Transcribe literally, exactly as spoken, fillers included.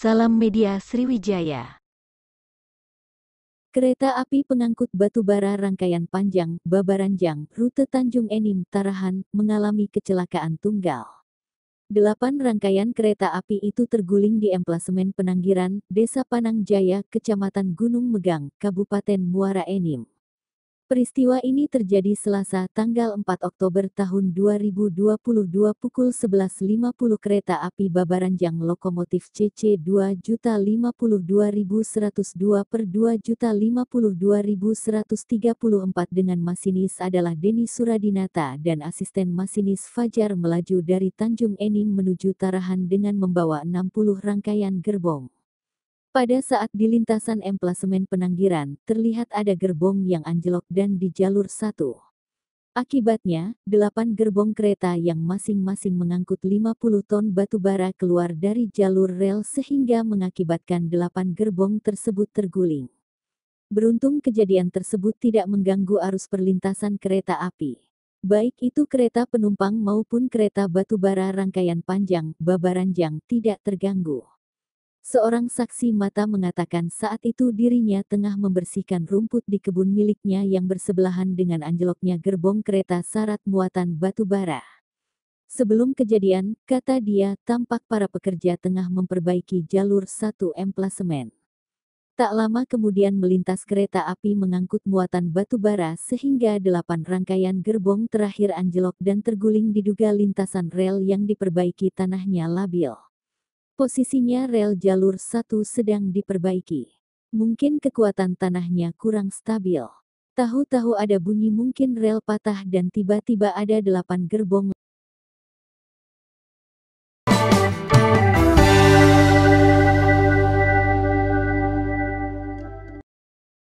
Salam Media Sriwijaya. Kereta api pengangkut batubara rangkaian panjang, Babaranjang, rute Tanjung Enim, Tarahan, mengalami kecelakaan tunggal. Delapan rangkaian kereta api itu terguling di emplasemen Penanggiran, Desa Panang Jaya, Kecamatan Gunung Megang, Kabupaten Muara Enim. Peristiwa ini terjadi Selasa tanggal empat Oktober tahun dua ribu dua puluh dua pukul sebelas lima puluh. Kereta api Babaranjang lokomotif C C dua juta lima puluh dua ribu seratus dua per dua juta lima puluh dua ribu seratus tiga puluh empat dengan masinis adalah Denny Suradinata dan asisten masinis Fajar melaju dari Tanjung Enim menuju Tarahan dengan membawa enam puluh rangkaian gerbong. Pada saat di lintasan emplasemen Penanggiran, terlihat ada gerbong yang anjlok dan di jalur satu. Akibatnya, delapan gerbong kereta yang masing-masing mengangkut lima puluh ton batubara keluar dari jalur rel sehingga mengakibatkan delapan gerbong tersebut terguling. Beruntung kejadian tersebut tidak mengganggu arus perlintasan kereta api. Baik itu kereta penumpang maupun kereta batubara rangkaian panjang, Babaranjang tidak terganggu. Seorang saksi mata mengatakan saat itu dirinya tengah membersihkan rumput di kebun miliknya yang bersebelahan dengan anjloknya gerbong kereta syarat muatan batu bara. Sebelum kejadian, kata dia, tampak para pekerja tengah memperbaiki jalur satu emplasemen. Tak lama kemudian melintas kereta api mengangkut muatan batu bara sehingga delapan rangkaian gerbong terakhir anjlok dan terguling diduga lintasan rel yang diperbaiki tanahnya labil. Posisinya rel jalur satu sedang diperbaiki. Mungkin kekuatan tanahnya kurang stabil. Tahu-tahu ada bunyi mungkin rel patah dan tiba-tiba ada delapan gerbong